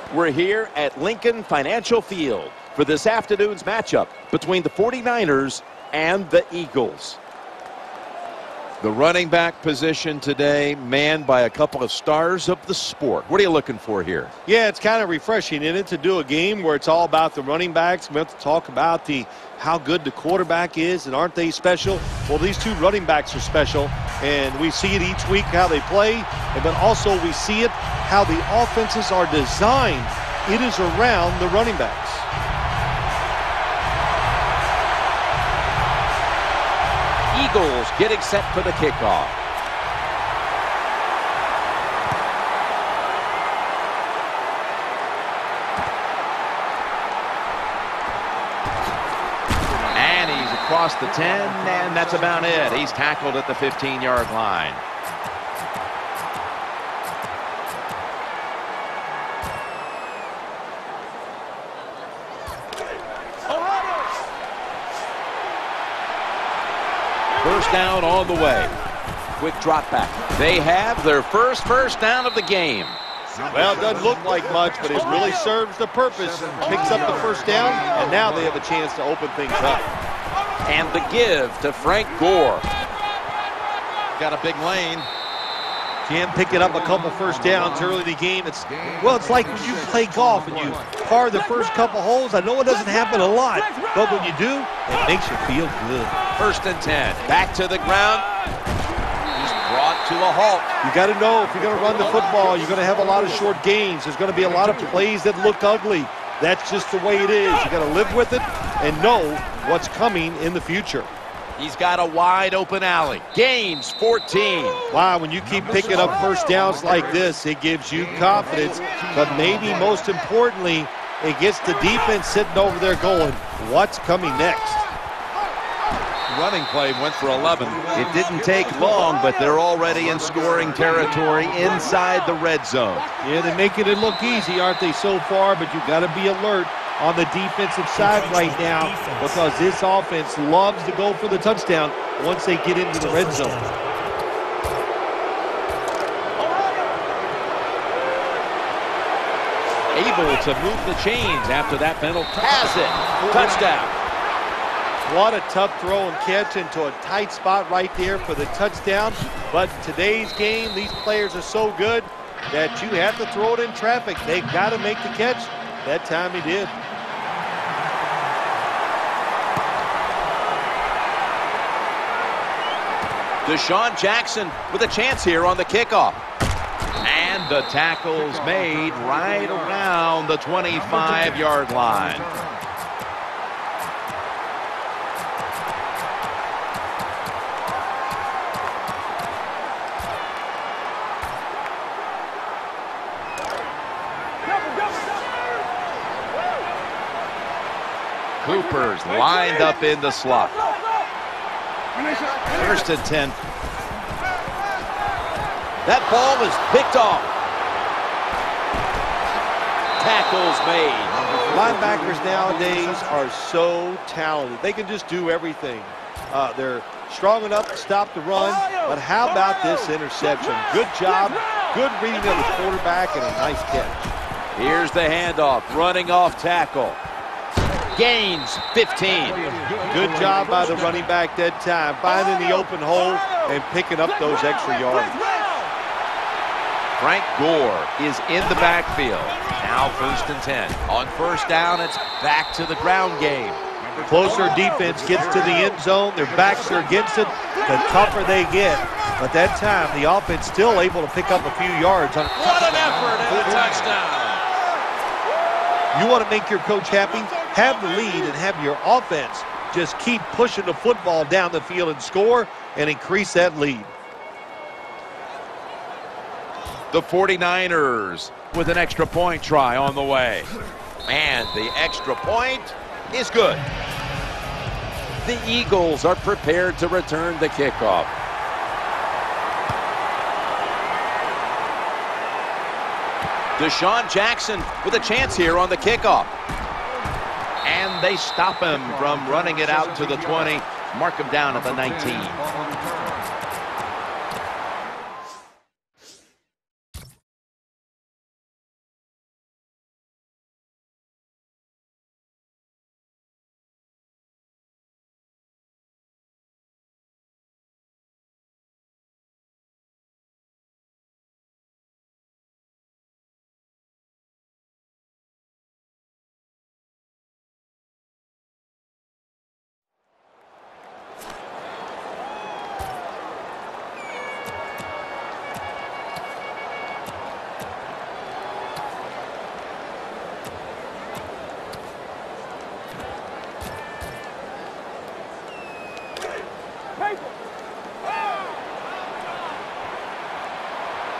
We're here at Lincoln Financial Field for this afternoon's matchup between the 49ers and the Eagles. The running back position today manned by a couple of stars of the sport. What are you looking for here? Yeah, it's kind of refreshing, isn't it, to do a game where it's all about the running backs. We have to talk about how good the quarterback is, and aren't they special? Well, these two running backs are special, and we see it each week how they play, but also we see it how the offenses are designed. It is around the running backs. Eagles getting set for the kickoff. And he's across the 10, and that's about it. He's tackled at the 15-yard line. First down on the way. Quick drop back. They have their first down of the game. Well, it doesn't look like much, but it really serves the purpose. Picks up the first down, and now they have a chance to open things up. And the give to Frank Gore. Got a big lane. Can't pick it up a couple first downs early in the game. It's like when you play golf and you par the first couple holes. I know it doesn't happen a lot, but when you do, it makes you feel good. First and 10. Back to the ground. He's brought to a halt. You got to know if you're going to run the football, you're going to have a lot of short gains. There's going to be a lot of plays that look ugly. That's just the way it is. You got to live with it and know what's coming in the future. He's got a wide open alley. Gains 14. Wow, when you keep picking up first downs like this, it gives you confidence. But maybe most importantly, it gets the defense sitting over there going, what's coming next? Running play went for 11. It didn't take long, but they're already in scoring territory inside the red zone. Yeah, they're making it look easy, aren't they, so far? But you got to be alert on the defensive side right now, because this offense loves to go for the touchdown once they get into the red zone. Able to move the chains after that penalty. Has it. Touchdown. What a tough throw and catch into a tight spot right there for the touchdown. But in today's game, these players are so good that you have to throw it in traffic. They got to make the catch. That time he did. Deshaun Jackson with a chance here on the kickoff. And the tackle's made right around the 25-yard line. Cooper's lined up in the slot. First and 10. That ball is picked off. Tackles made. Linebackers nowadays are so talented. They can just do everything. They're strong enough to stop the run, but how about this interception? Good job, good reading of the quarterback, and a nice catch. Here's the handoff, running off tackle. Gains 15. Good job by the running back that time, finding the open hole and picking up those extra yards. Frank Gore is in the backfield. Now first and 10. On first down, it's back to the ground game. The closer defense gets to the end zone, their backs are against it, the tougher they get. But that time, the offense still able to pick up a few yards. What an effort and a touchdown. You want to make your coach happy? Have the lead and have your offense just keep pushing the football down the field and score and increase that lead. The 49ers with an extra point try on the way. And the extra point is good. The Eagles are prepared to return the kickoff. Deshaun Jackson with a chance here on the kickoff. And they stop him from running it out to the 20. Mark him down at the 19.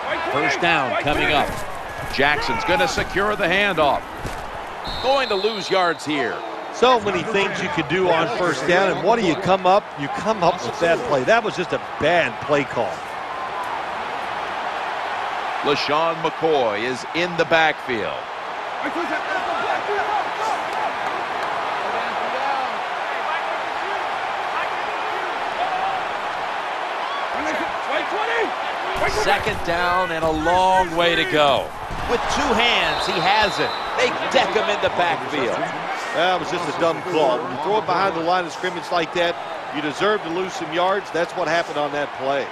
First down coming up. Jackson's going to secure the handoff. Going to lose yards here. So many things you could do on first down, and what do you come up? You come up with that play. That was just a bad play call. LaShawn McCoy is in the backfield. Second down and a long way to go. With two hands, he has it. They deck him in the backfield. That was just a dumb call. When you throw it behind the line of scrimmage like that, you deserve to lose some yards. That's what happened on that play.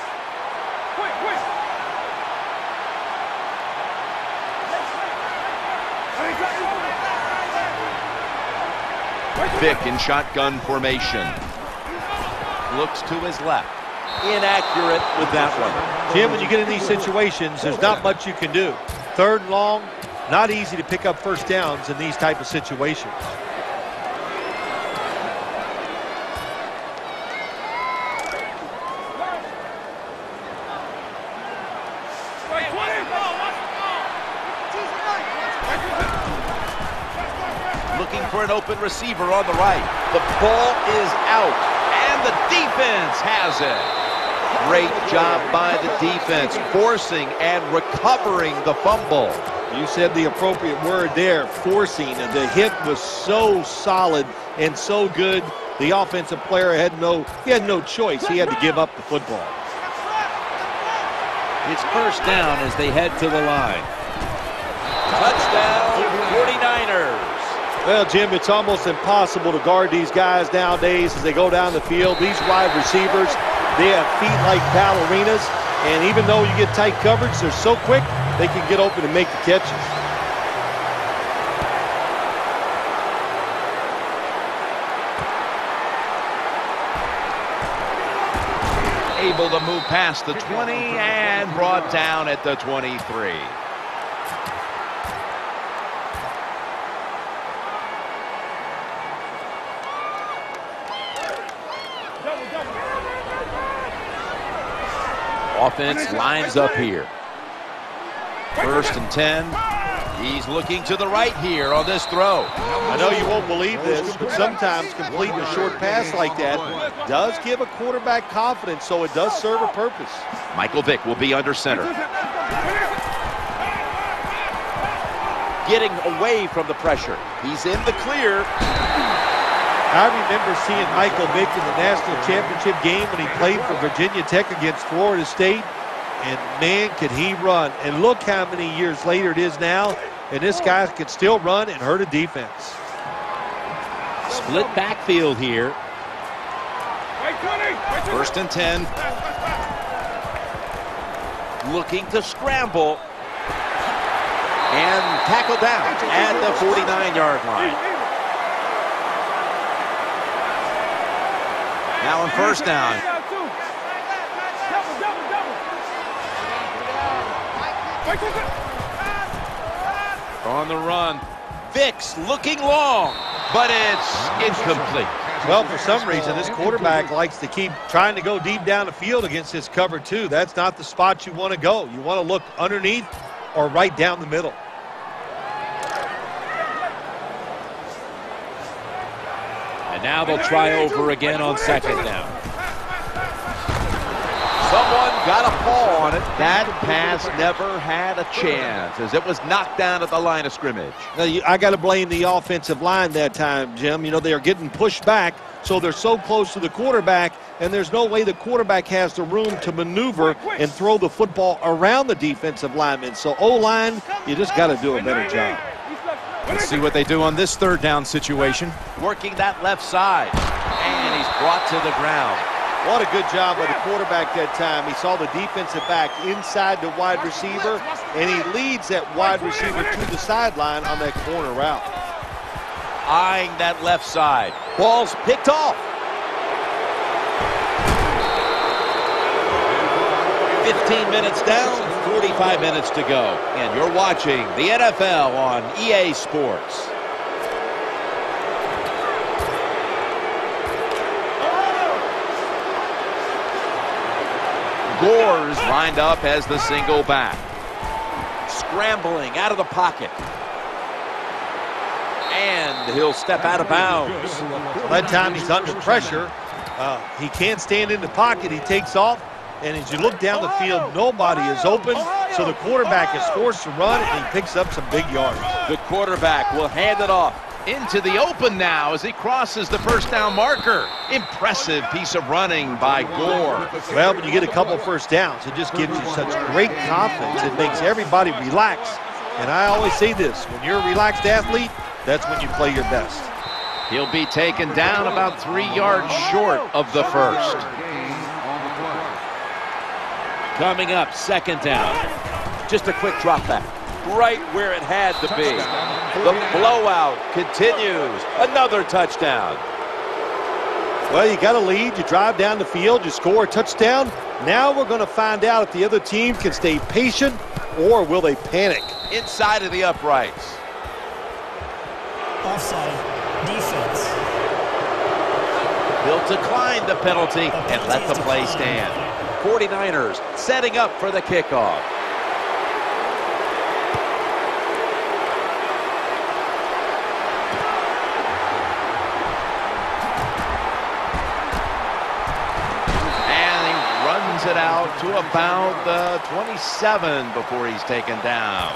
Vick in shotgun formation. Looks to his left. Inaccurate with that one. Jim, when you get in these situations, there's not much you can do. Third and long, not easy to pick up first downs in these type of situations. Looking for an open receiver on the right. The ball is out, and the defense has it. Great job by the defense, forcing and recovering the fumble. You said the appropriate word there, forcing, and the hit was so solid and so good. The offensive player had no choice. He had to give up the football. It's first down as they head to the line. Touchdown, 49ers. Well, Jim, it's almost impossible to guard these guys nowadays as they go down the field. These wide receivers, they have feet like ballerinas, and even though you get tight coverage, they're so quick, they can get open and make the catches. Able to move past the 20 and brought down at the 23. Offense lines up here. First and 10. He's looking to the right here on this throw. I know you won't believe this, but sometimes completing a short pass like that does give a quarterback confidence, so it does serve a purpose. Michael Vick will be under center. Getting away from the pressure. He's in the clear. I remember seeing Michael Vick in the national championship game when he played for Virginia Tech against Florida State. And, man, could he run. And look how many years later it is now. And this guy can still run and hurt a defense. Split backfield here. First and 10. Looking to scramble. And tackle down at the 49-yard line. Now on first down. On the run. Vicks looking long, but it's incomplete. Well, for some reason, this quarterback likes to keep trying to go deep down the field against his cover two. That's not the spot you want to go. You want to look underneath or right down the middle. And now they'll try over again on second down. Someone got a paw on it. That pass never had a chance as it was knocked down at the line of scrimmage. Now, I got to blame the offensive line that time, Jim. You know, they are getting pushed back, so they're so close to the quarterback, and there's no way the quarterback has the room to maneuver and throw the football around the defensive lineman. So, O-line, you just got to do a better job. Let's see what they do on this third down situation. Working that left side, and he's brought to the ground. What a good job by the quarterback that time. He saw the defensive back inside the wide receiver, and he leads that wide receiver to the sideline on that corner route. Eyeing that left side. Ball's picked off. 15 minutes down, 45 minutes to go. And you're watching the NFL on EA Sports. Gore's lined up as the single back. Scrambling out of the pocket. And he'll step out of bounds. That time he's under pressure. He can't stand in the pocket. He takes off. And as you look down the field, nobody is open. So the quarterback is forced to run, and he picks up some big yards. The quarterback will hand it off. Into the open now as he crosses the first down marker. Impressive piece of running by Gore. Well, when you get a couple first downs, it just gives you such great confidence. It makes everybody relax. And I always say this, when you're a relaxed athlete, that's when you play your best. He'll be taken down about 3 yards short of the first. Coming up, second down. Just a quick drop back. Right where it had to be. The blowout continues. Another touchdown. Well, you got a lead. You drive down the field. You score a touchdown. Now we're going to find out if the other team can stay patient or will they panic. Inside of the uprights. Offside. Defense. He'll decline the penalty and let the play stand. 49ers setting up for the kickoff. It out to about the 27 before he's taken down.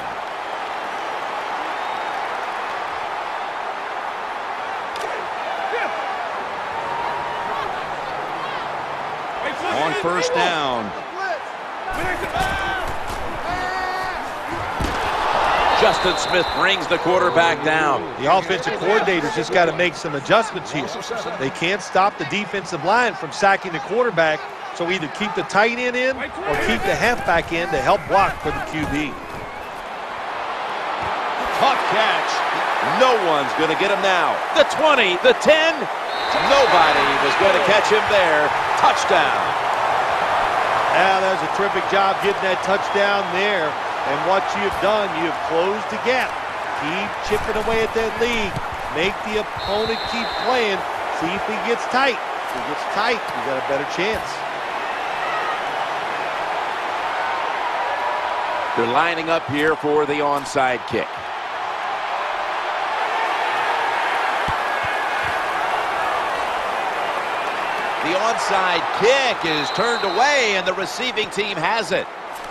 On first down. Justin Smith brings the quarterback down. The offensive coordinator's just got to make some adjustments here. They can't stop the defensive line from sacking the quarterback. So either keep the tight end in or keep the halfback in to help block for the QB. Tough catch. No one's going to get him now. The 20, the 10. Nobody was going to catch him there. Touchdown. Now there's a terrific job getting that touchdown there. And what you've done, you've closed the gap. Keep chipping away at that lead. Make the opponent keep playing. See if he gets tight. If he gets tight, you got a better chance. They're lining up here for the onside kick. The onside kick is turned away, and the receiving team has it.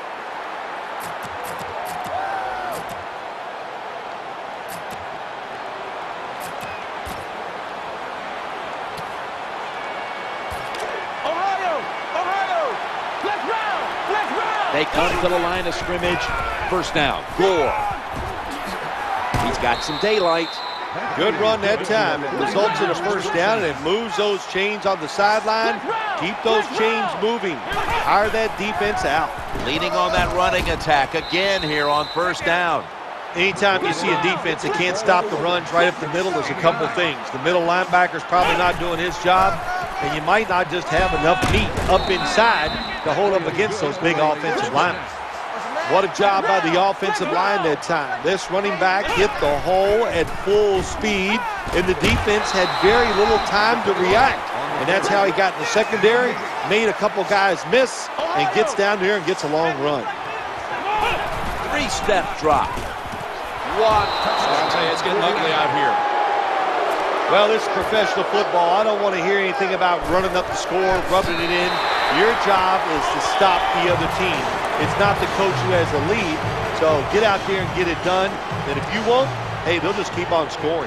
They come to the line of scrimmage. First down. Gore. He's got some daylight. Good run that time. It results in a first down, and it moves those chains on the sideline. Keep those chains moving. Hire that defense out. Leaning on that running attack again here on first down. Anytime you see a defense that can't stop the runs right up the middle, there's a couple things. The middle linebacker's probably not doing his job, and you might not just have enough meat up inside to hold up against those big offensive linemen. What a job by the offensive line that time. This running back hit the hole at full speed, and the defense had very little time to react. And that's how he got in the secondary, made a couple guys miss, and gets down there and gets a long run. Three-step drop. One touchdown. I'll tell you, it's getting ugly out here. Well, this is professional football. I don't want to hear anything about running up the score, rubbing it in. Your job is to stop the other team. It's not the coach who has the lead. So get out there and get it done. And if you won't, hey, they'll just keep on scoring.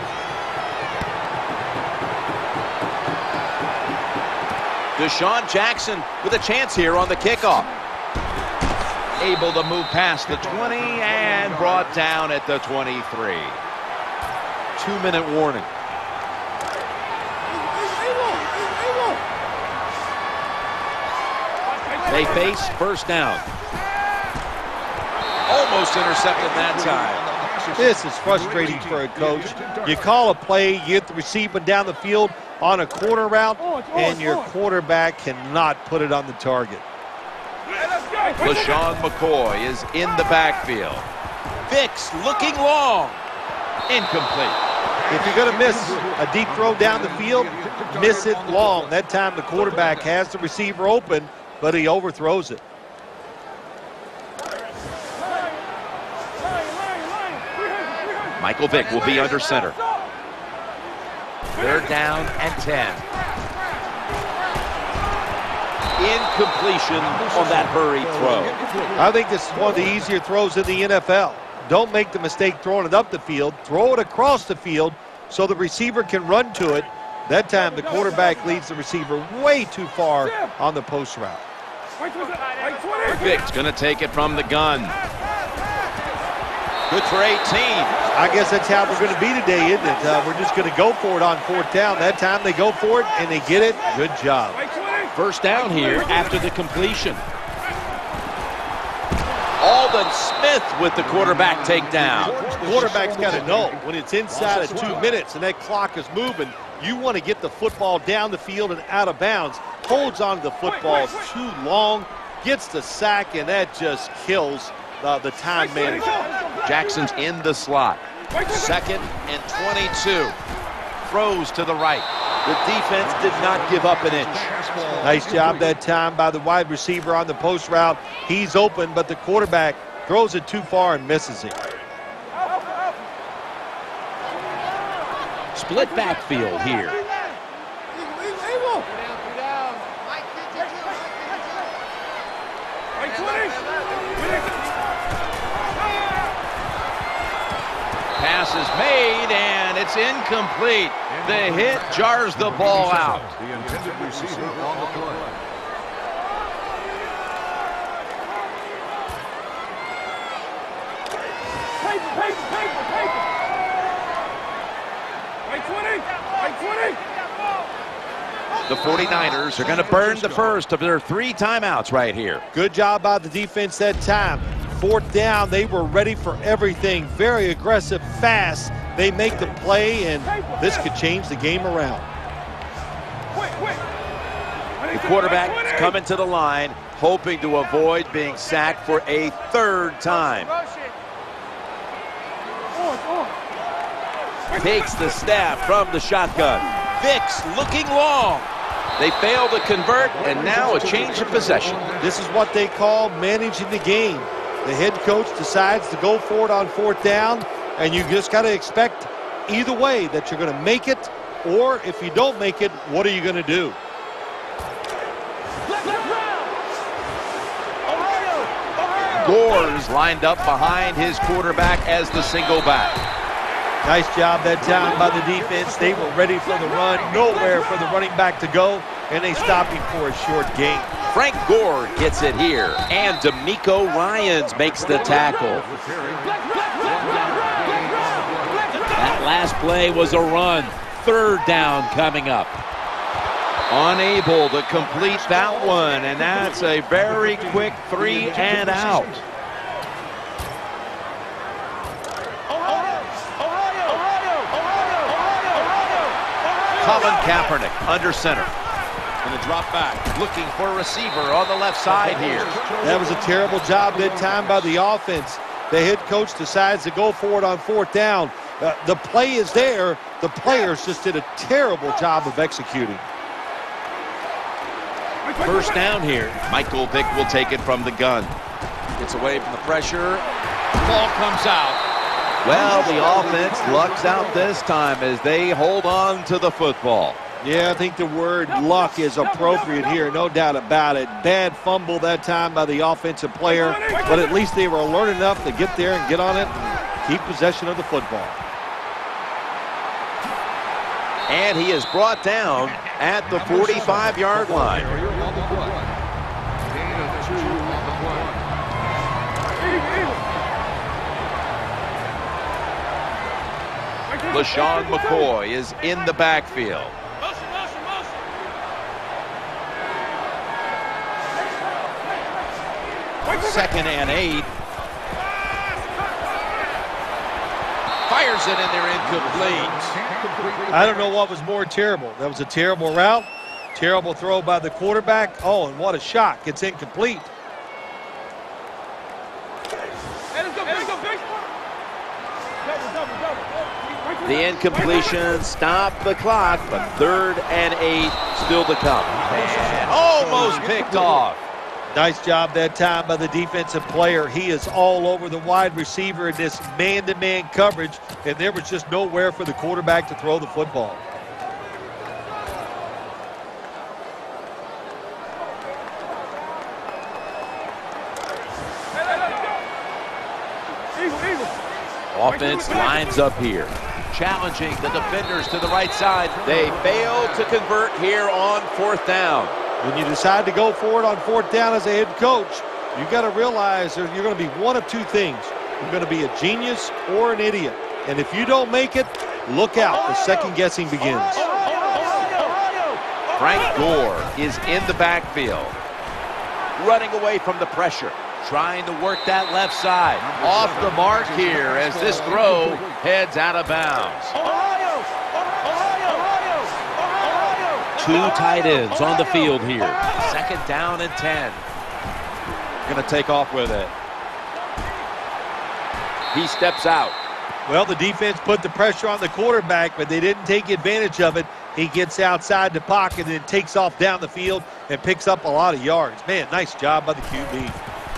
Deshaun Jackson with a chance here on the kickoff. Able to move past the 20 and brought down at the 23. 2-minute warning. They face first down. Almost intercepted that time. This is frustrating for a coach. You call a play, you get the receiver down the field on a corner route, and your quarterback cannot put it on the target. LaShawn McCoy is in the backfield. Vicks looking long. Incomplete. If you're going to miss a deep throw down the field, miss it long. That time the quarterback has the receiver open, but he overthrows it. Michael Vick will be under center. 3rd down and 10. Incompletion on that hurried throw. I think this is one of the easier throws in the NFL. Don't make the mistake throwing it up the field. Throw it across the field so the receiver can run to it. That time the quarterback leads the receiver way too far on the post route. Vick's going to take it from the gun. Good for 18. I guess that's how we're going to be today, isn't it? We're just going to go for it on 4th down. That time they go for it and they get it. Good job. 1st down here after the completion. Aldon Smith with the quarterback takedown. The quarterback's got to know when it's inside of 2 minutes and that clock is moving, you want to get the football down the field and out of bounds. Holds on to the football too long, gets the sack, and that just kills the time management. Jackson's in the slot. 2nd and 22. Throws to the right. The defense did not give up an inch. Nice job that time by the wide receiver on the post route. He's open, but the quarterback throws it too far and misses it. Split backfield here. Pass is made, and it's incomplete. The hit jars the ball out. The intended receiver on the play. The 49ers are going to burn the first of their 3 timeouts right here. Good job by the defense that time. 4th down, they were ready for everything. Very aggressive, fast. They make the play, and this could change the game around. The quarterback is coming to the line, hoping to avoid being sacked for a 3rd time. Takes the snap from the shotgun. Vick's looking long. They fail to convert, and now a change of possession. This is what they call managing the game. The head coach decides to go for it on 4th down, and you just got to expect either way that you're going to make it, or if you don't make it, what are you going to do? Gore's lined up behind his quarterback as the single back. Nice job that time by the defense. They were ready for the run. Nowhere for the running back to go, and they stopped him for a short gain. Frank Gore gets it here, and D'Amico Ryans makes the tackle. That last play was a run. 3rd down coming up. Unable to complete that one, and that's a very quick 3 and out. Colin Kaepernick under center. Going to drop back, looking for a receiver on the left side here. That was a terrible job that time by the offense. The head coach decides to go for it on 4th down. The play is there. The players just did a terrible job of executing. 1st down here. Michael Vick will take it from the gun. Gets away from the pressure. Ball comes out. Well, the offense lucks out this time as they hold on to the football. Yeah, I think the word luck is appropriate here, no doubt about it. Bad fumble that time by the offensive player, but at least they were alert enough to get there and get on it and keep possession of the football. And he is brought down at the 45-yard line. LaShawn McCoy is in the backfield. Second and 8. Fires it in there, incomplete. I don't know what was more terrible. That was a terrible route, terrible throw by the quarterback. Oh, and what a shock. It's incomplete. The incompletion stopped the clock, but 3rd and 8 still to come. And almost picked off. Nice job that time by the defensive player. He is all over the wide receiver in this man-to-man coverage, and there was just nowhere for the quarterback to throw the football. Offense lines up here. Challenging the defenders to the right side. They fail to convert here on 4th down. When you decide to go for it on 4th down as a head coach, you've got to realize you're going to be one of two things. You're going to be a genius or an idiot. And if you don't make it, look out. The second guessing begins. Frank Gore is in the backfield. Running away from the pressure. Trying to work that left side. Off the mark here as this throw heads out of bounds. Two tight ends on the field here. 2nd down and 10. Going to take off with it. He steps out. Well, the defense put the pressure on the quarterback, but they didn't take advantage of it. He gets outside the pocket and then takes off down the field and picks up a lot of yards. Man, nice job by the QB.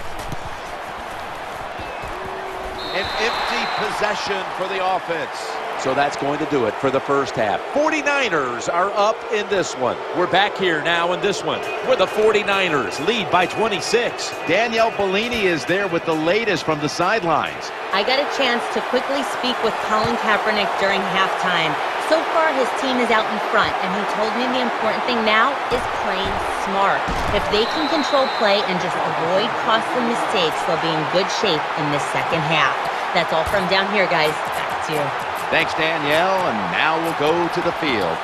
An empty possession for the offense. So that's going to do it for the first half. 49ers are up in this one. We're back here now in this one where the 49ers lead by 26. Danielle Bellini is there with the latest from the sidelines. I got a chance to quickly speak with Colin Kaepernick during halftime. So far, his team is out in front, and he told me the important thing now is playing smart. If they can control play and just avoid costly mistakes, they'll be in good shape in the second half. That's all from down here, guys. Back to you. Thanks, Danielle, and now we'll go to the field.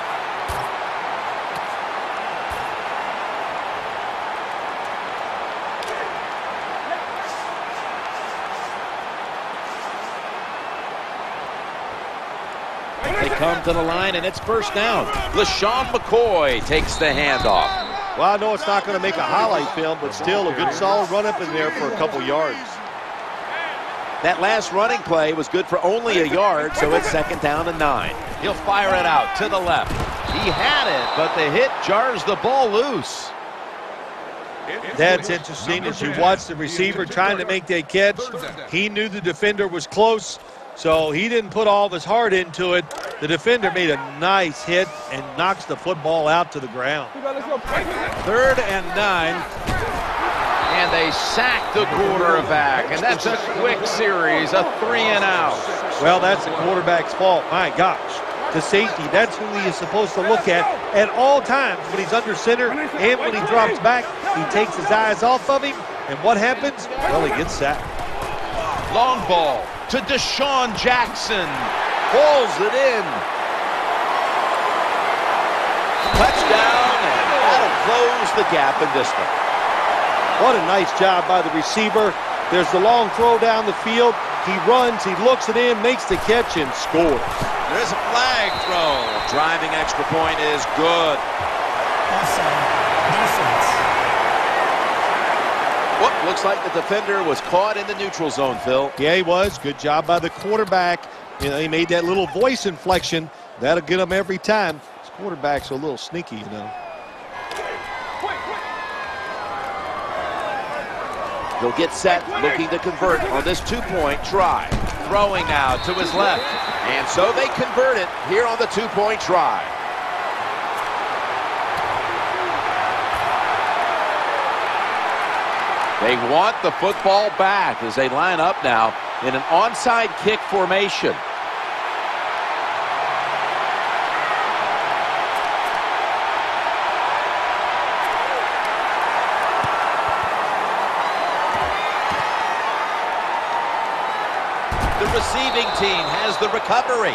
They come to the line, and it's 1st down. LaShawn McCoy takes the handoff. Well, I know it's not going to make a highlight film, but still a good solid run up in there for a couple yards. That last running play was good for only a yard, so it's 2nd down and 9. He'll fire it out to the left. He had it, but the hit jars the ball loose. That's interesting. As you watch the receiver trying to make that catch, he knew the defender was close, so he didn't put all of his heart into it. The defender made a nice hit and knocks the football out to the ground. 3rd and 9. And they sack the quarterback, and that's a quick series, a 3-and-out. Well, that's the quarterback's fault. My gosh. The safety, that's who he is supposed to look at all times when he's under center and when he drops back. He takes his eyes off of him, and what happens? Well, he gets sacked. Long ball to Deshaun Jackson. Pulls it in. Touchdown, and that'll close the gap in this one. What a nice job by the receiver. There's the long throw down the field. He runs, he looks it in, makes the catch, and scores. There's a flag throw. Driving extra point is good. Offside. Defense. Whoop, looks like the defender was caught in the neutral zone, Phil. Yeah, he was. Good job by the quarterback. You know, he made that little voice inflection. That'll get him every time. This quarterback's a little sneaky, you know. He'll get set, looking to convert on this 2-point try. Throwing now to his left. And so they convert it here on the 2-point try. They want the football back as they line up now in an onside kick formation. The receiving team has the recovery.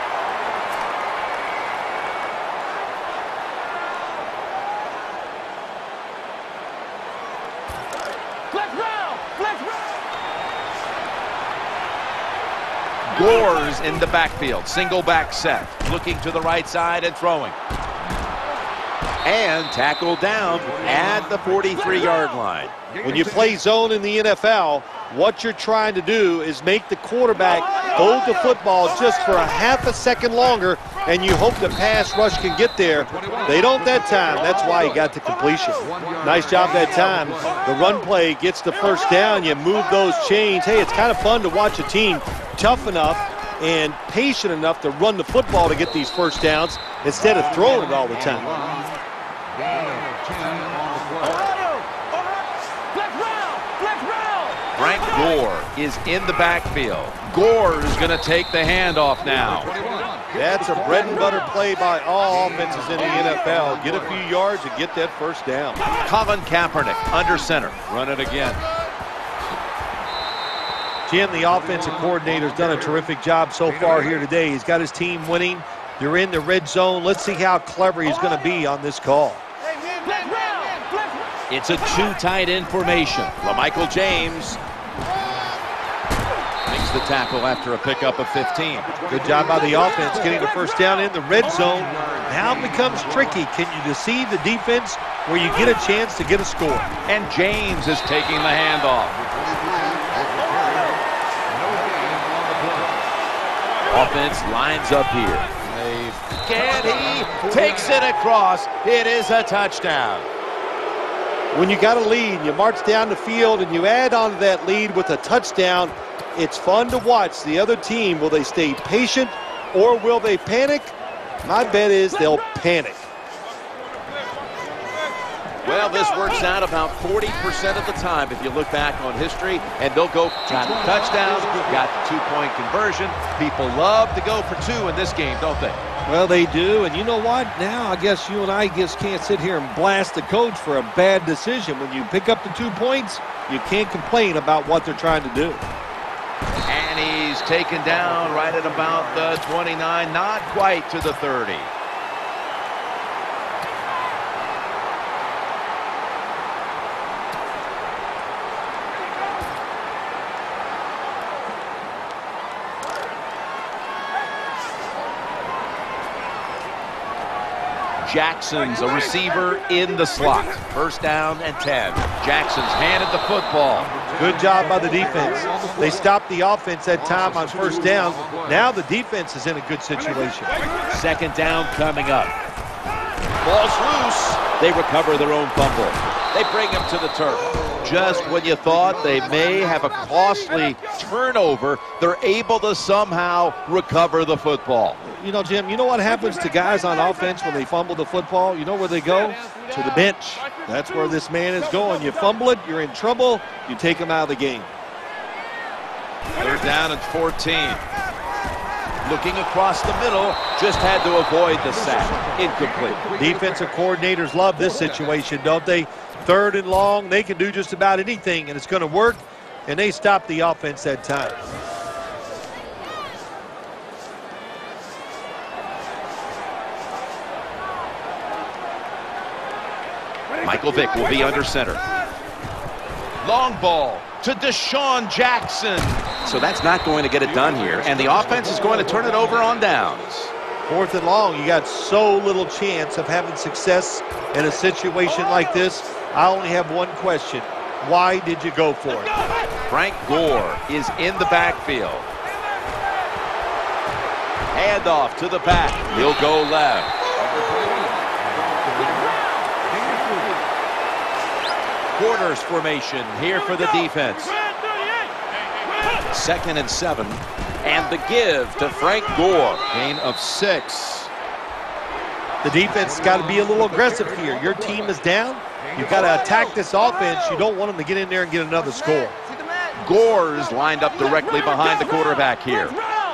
Gore's in the backfield. Single back set. Looking to the right side and throwing. And tackled down at the 43-yard line. When you play zone in the NFL, what you're trying to do is make the quarterback hold the football just for a half a second longer and you hope the pass rush can get there. They don't that time. That's why he got the completion. Nice job that time. The run play gets the first down. You move those chains. Hey, it's kind of fun to watch a team tough enough and patient enough to run the football to get these first downs instead of throwing it all the time. Frank Gore is in the backfield. Gore is going to take the handoff now. That's a bread and butter play by all offenses in the NFL. Get a few yards and get that first down. Colin Kaepernick under center. Run it again. Jim, the offensive coordinator's done a terrific job so far here today. He's got his team winning. They're in the red zone. Let's see how clever he's going to be on this call. It's a two tight end formation. LaMichael James makes the tackle after a pickup of 15. Good job by the offense getting the first down in the red zone. Now it becomes tricky. Can you deceive the defense where you get a chance to get a score? And James is taking the handoff. Offense lines up here. And he takes it across. It is a touchdown. When you got a lead, you march down the field and you add on to that lead with a touchdown, it's fun to watch the other team. Will they stay patient or will they panic? My bet is they'll panic. Well, this works out about 40% of the time if you look back on history, and they'll go got the touchdown, got the two-point conversion. People love to go for two in this game, don't they? Well, they do, and you know what? Now I guess you and I just can't sit here and blast the coach for a bad decision. When you pick up the 2 points, you can't complain about what they're trying to do. And he's taken down right at about the 29, not quite to the 30. Jackson's a receiver in the slot. First down and 10. Jackson's handed the football. Good job by the defense. They stopped the offense that time on first down. Now the defense is in a good situation. Second down coming up. Ball's loose. They recover their own fumble. They bring him to the turf. Just when you thought they may have a costly turnover, they're able to somehow recover the football. You know, Jim, you know what happens to guys on offense when they fumble the football? You know where they go? To the bench. That's where this man is going. You fumble it, you're in trouble, you take him out of the game. Third down and 14. Looking across the middle, just had to avoid the sack. Incomplete. Defensive coordinators love this situation, don't they? Third and long, they can do just about anything, and it's going to work, and they stop the offense that time. Michael Vick will be under center. Long ball to Deshaun Jackson. So that's not going to get it done here, and the offense is going to turn it over on downs. Fourth and long, you got so little chance of having success in a situation like this. I only have one question. Why did you go for it? Frank Gore is in the backfield. Handoff to the back. He'll go left. Quarters formation here for the defense. 2nd and 7. And the give to Frank Gore. Gain of 6. The defense has got to be a little aggressive here. Your team is down. You've got to attack this offense. You don't want them to get in there and get another score. Gore's lined up directly behind the quarterback here.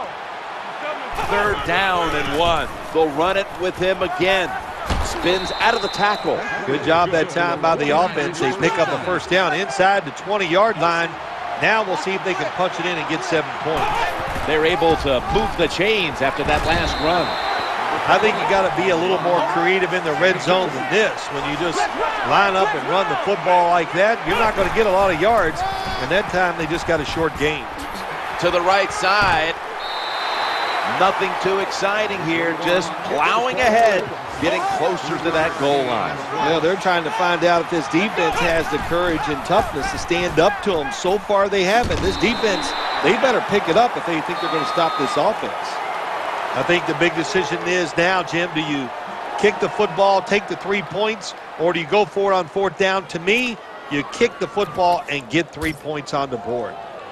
3rd down and 1. They'll run it with him again. Spins out of the tackle. Good job that time by the offense. They pick up a first down inside the 20-yard line. Now we'll see if they can punch it in and get 7 points. They're able to move the chains after that last run. I think you got to be a little more creative in the red zone than this. When you just line up and run the football like that, you're not going to get a lot of yards. And that time they just got a short gain. To the right side. Nothing too exciting here. Just plowing ahead. Getting closer to that goal line. Well, they're trying to find out if this defense has the courage and toughness to stand up to them. So far they haven't. This defense, they better pick it up if they think they're going to stop this offense. I think the big decision is now, Jim, do you kick the football, take the 3 points, or do you go for it on 4th down? To me, you kick the football and get 3 points on the board.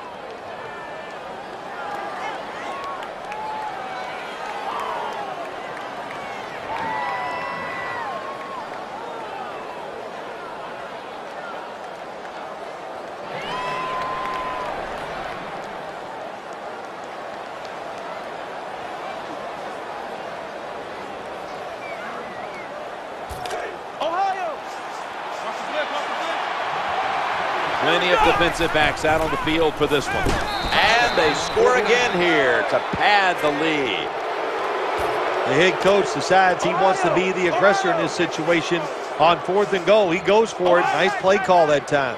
Plenty of defensive backs out on the field for this one. And they score again here to pad the lead. The head coach decides he wants to be the aggressor in this situation. On 4th and goal, he goes for it. Nice play call that time.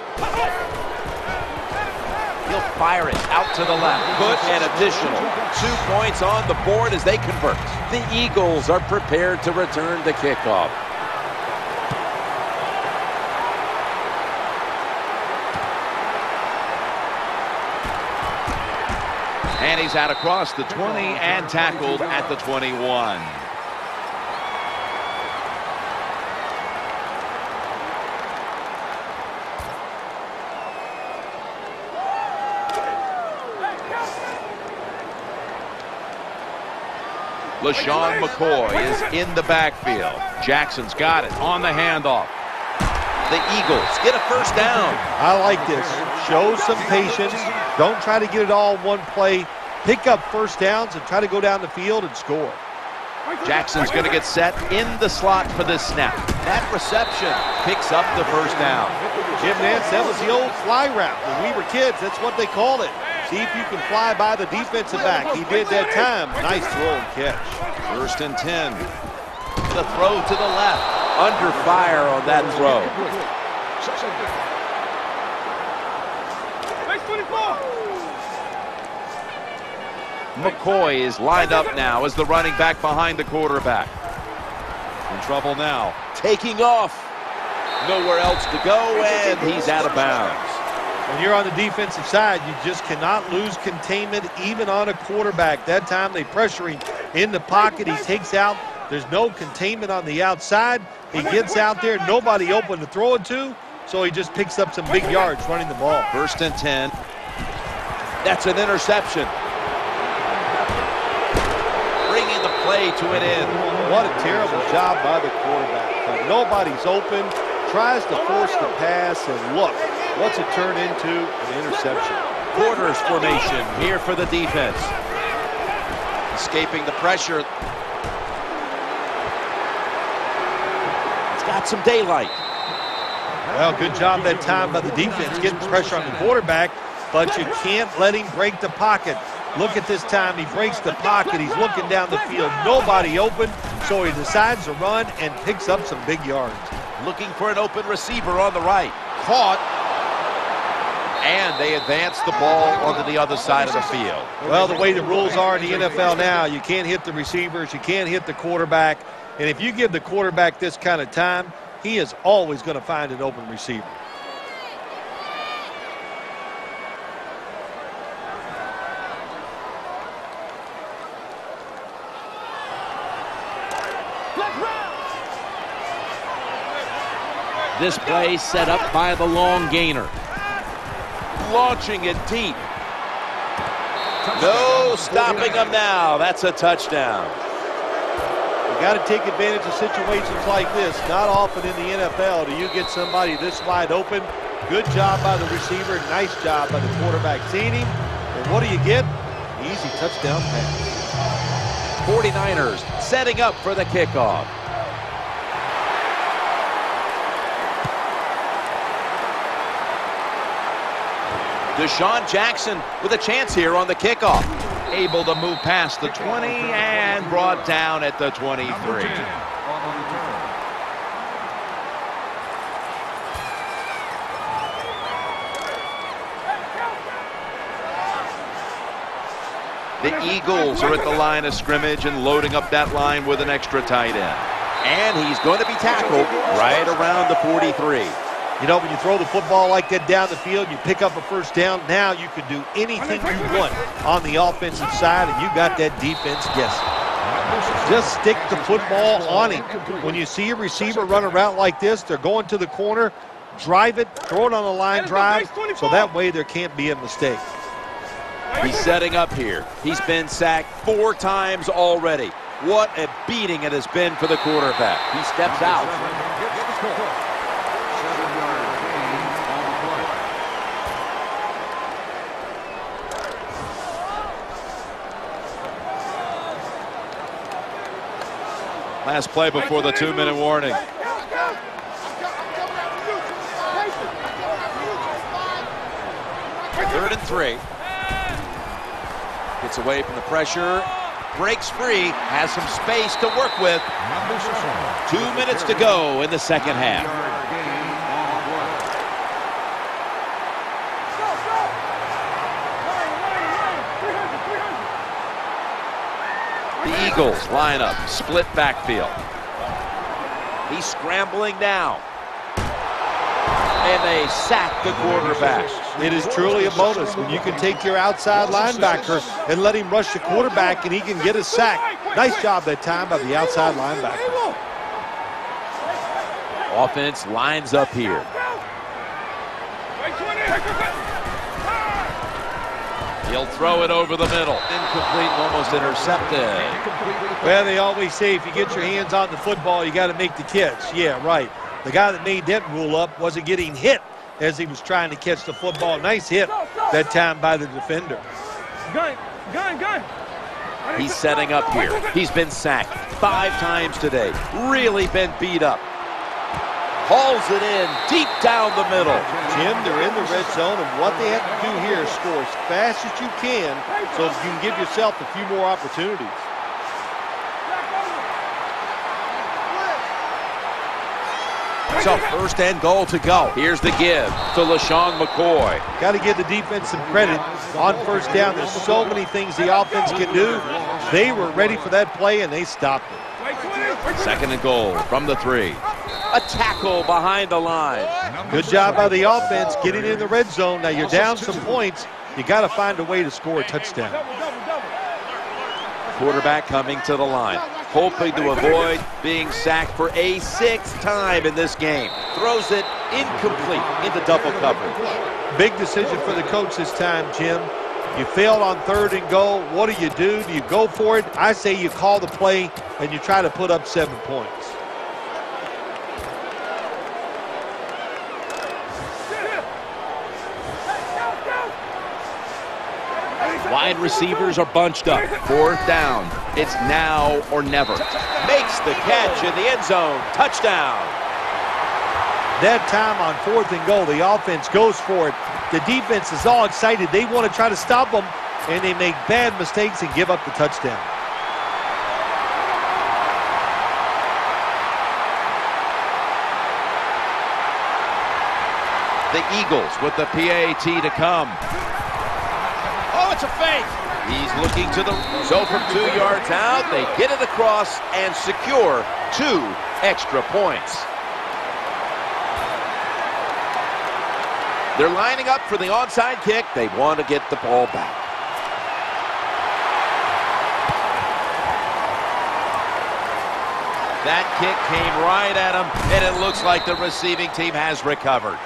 He'll fire it out to the left. Put an additional 2 points on the board as they convert. The Eagles are prepared to return the kickoff. And he's out across the 20 and tackled at the 21. LaShawn McCoy is in the backfield. Jackson's got it on the handoff. The Eagles get a first down. I like this. Show some patience. Don't try to get it all in one play. Pick up first downs and try to go down the field and score. Jackson's going to get set in the slot for this snap. That reception picks up the first down. Jim Nantz, that was the old fly route. When we were kids, that's what they called it. See if you can fly by the defensive back. He did that time. Nice throw and catch. 1st and 10. The throw to the left. Under fire on that throw. McCoy is lined up now as the running back behind the quarterback. In trouble now. Taking off. Nowhere else to go, and he's out of bounds. When you're on the defensive side, you just cannot lose containment even on a quarterback. That time they pressure him in the pocket. He takes out. There's no containment on the outside. He gets out there. Nobody open to throw it to, so he just picks up some big yards running the ball. 1st and 10. That's an interception. Bringing the play to an end. What a terrible job by the quarterback. When nobody's open, tries to force the pass, and look, what's it turn into? An interception. Quarters formation here for the defense. Escaping the pressure. It's got some daylight. Well, good job that time by the defense getting pressure on the quarterback, but you can't let him break the pocket. Look at this time. He breaks the pocket. He's looking down the field. Nobody open, so he decides to run and picks up some big yards. Looking for an open receiver on the right. Caught. And they advance the ball onto the other side of the field. Well, the way the rules are in the NFL now, you can't hit the receivers, you can't hit the quarterback. And if you give the quarterback this kind of time, he is always going to find an open receiver. This play set up by the long gainer. Launching it deep. No stopping him now. That's a touchdown. You got to take advantage of situations like this. Not often in the NFL do you get somebody this wide open. Good job by the receiver. Nice job by the quarterback seeing him. And what do you get? Easy touchdown pass. 49ers setting up for the kickoff. Deshaun Jackson with a chance here on the kickoff. Able to move past the 20 and brought down at the 23. The Eagles are at the line of scrimmage and loading up that line with an extra tight end. And he's going to be tackled right around the 43. You know, when you throw the football like that down the field, you pick up a first down. Now you can do anything you want on the offensive side, and you got that defense guessing. Just stick the football on him. When you see a receiver run a route like this, they're going to the corner, drive it, throw it on a line drive, so that way there can't be a mistake. He's setting up here. He's been sacked 4 times already. What a beating it has been for the quarterback. He steps out. Last play before the 2-minute warning. Third and 3. Gets away from the pressure. Breaks free. Has some space to work with. 2 minutes to go in the second half. The Eagles line up, split backfield. He's scrambling now. And they sack the quarterback. It is truly a bonus when you can take your outside linebacker and let him rush the quarterback and he can get a sack. Nice job that time by the outside linebacker. Offense lines up here. He'll throw it over the middle. Incomplete, almost intercepted. Well, they always say if you get your hands on the football, you got to make the catch. Yeah, right. The guy that made that rule up wasn't getting hit as he was trying to catch the football. Nice hit that time by the defender. Gun. He's setting up here. He's been sacked 5 times today. Really been beat up. Hauls it in deep down the middle. Jim, they're in the red zone, and what they have to do here is score as fast as you can so you can give yourself a few more opportunities. So first and goal to go. Here's the give to LeSean McCoy. Got to give the defense some credit on first down. There's so many things the offense can do. They were ready for that play, and they stopped it. Second and goal from the 3. A tackle behind the line. Good job by the offense getting in the red zone. Now you're down some points. You got to find a way to score a touchdown. Quarterback coming to the line, hoping to avoid being sacked for a 6th time in this game. Throws it incomplete into double coverage. Big decision for the coach this time, Jim. You failed on 3rd and goal. What do? Do you go for it? I say you call the play and you try to put up 7 points. Wide receivers are bunched up. 4th down. It's now or never. Makes the catch in the end zone. Touchdown. That time on 4th and goal, the offense goes for it. The defense is all excited. They want to try to stop them, and they make bad mistakes and give up the touchdown. The Eagles with the PAT to come. Oh, it's a fake. He's looking to the... So from 2 yards out, they get it across and secure 2 extra points. They're lining up for the onside kick. They want to get the ball back. That kick came right at him, and it looks like the receiving team has recovered.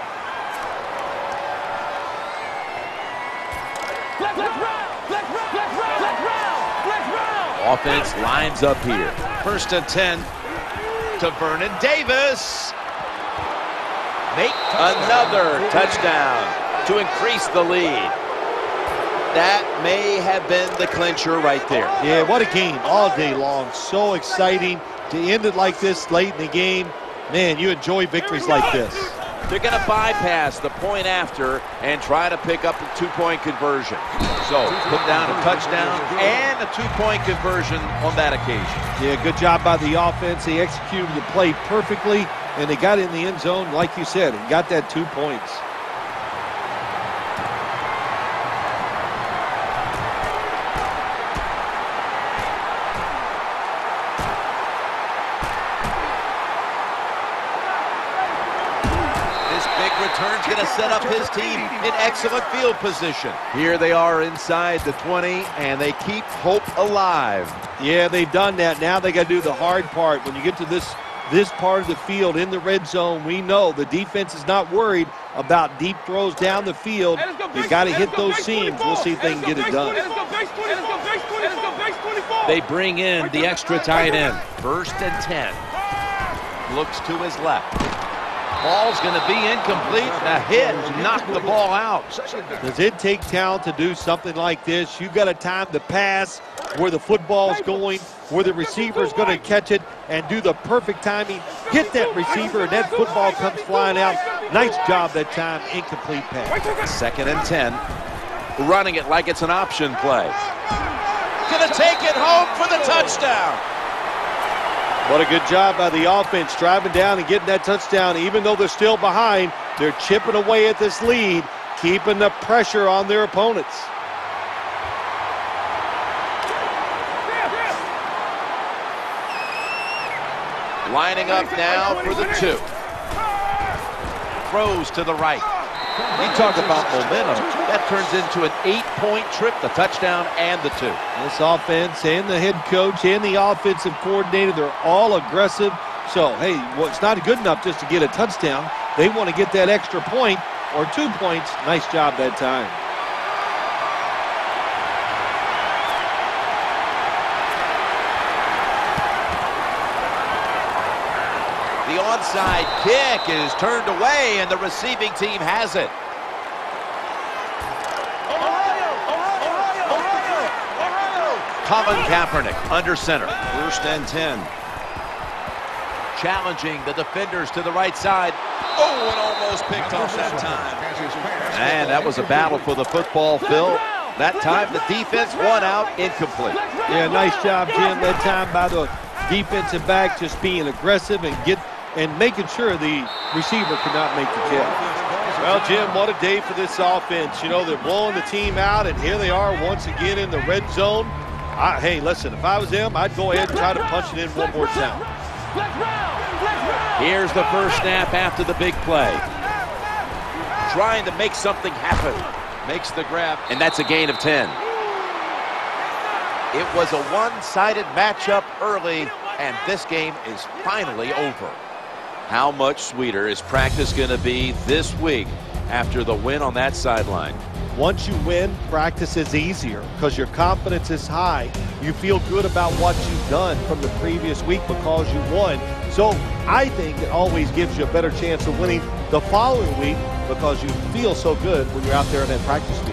Offense lines up here. 1st and 10 to Vernon Davis. Make another touchdown to increase the lead. That may have been the clincher right there. Yeah, what a game all day long. So exciting to end it like this late in the game. Man, you enjoy victories like this. They're going to bypass the point after and try to pick up a 2-point conversion. So put down a touchdown and a 2-point conversion on that occasion. Yeah, good job by the offense. They executed the play perfectly, and they got in the end zone, like you said, and got that 2 points. Return's going to set up his team in excellent field position. Here they are inside the 20, and they keep hope alive. Yeah, they've done that. Now they got to do the hard part. When you get to this part of the field in the red zone, we know the defense is not worried about deep throws down the field. They've got to hit those seams. We'll see if they can get it done. They bring in the extra tight end. 1st and 10. Looks to his left. Ball's going to be incomplete. A hit knocked the ball out. Does it take talent to do something like this? You've got to time the pass where the football's going, where the receiver's going to catch it, and do the perfect timing. Hit that receiver, and that football comes flying out. Nice job that time. Incomplete pass. 2nd and 10. Running it like it's an option play. Going to take it home for the touchdown. What a good job by the offense, driving down and getting that touchdown. Even though they're still behind, they're chipping away at this lead, keeping the pressure on their opponents. Lining up now for the 2. Throws to the right. You talk about momentum. That turns into an 8-point trip, the touchdown and the 2. This offense and the head coach and the offensive coordinator, they're all aggressive. So, hey, well, it's not good enough just to get a touchdown. They want to get that extra point or 2 points. Nice job that time. The onside kick is turned away, and the receiving team has it. Colin Kaepernick under center. 1st and 10. Challenging the defenders to the right side. Oh, and almost picked off that time. And that was a battle for the football, Phil. That time the defense won out, incomplete. Yeah, nice job, Jim, that time by the defensive back, just being aggressive and making sure the receiver could not make the catch. Well, Jim, what a day for this offense. You know, they're blowing the team out, and here they are once again in the red zone. Hey, listen, if I was them, I'd go ahead and try to punch it in one more time. Here's the first snap after the big play. Trying to make something happen. Makes the grab, and that's a gain of 10. It was a one-sided matchup early, and this game is finally over. How much sweeter is practice going to be this week after the win on that sideline? Once you win, practice is easier because your confidence is high. You feel good about what you've done from the previous week because you won. So I think it always gives you a better chance of winning the following week because you feel so good when you're out there in that practice field.